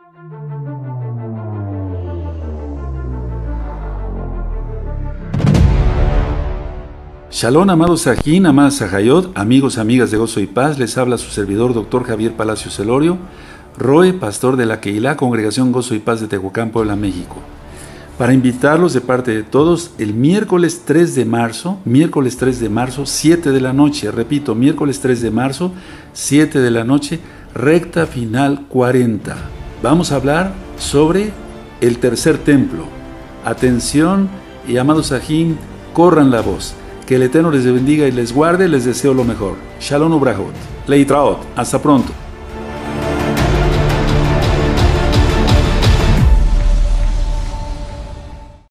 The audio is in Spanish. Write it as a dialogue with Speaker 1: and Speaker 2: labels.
Speaker 1: Shalom, amados Sajín, amadas Sajayot, amigos, amigas de Gozo y Paz, les habla su servidor, Dr. Javier Palacios Elorio, Roe, pastor de la Keilah, Congregación Gozo y Paz de Tehuacán, Puebla, México. Para invitarlos de parte de todos, el miércoles 3 de marzo, 7 de la noche, repito, miércoles 3 de marzo, 7 de la noche, recta final 40. Vamos a hablar sobre el tercer templo. Atención y amados Sajín, corran la voz. Que el Eterno les bendiga y les guarde, les deseo lo mejor. Shalom Ubrahot. Leitraot. Hasta pronto.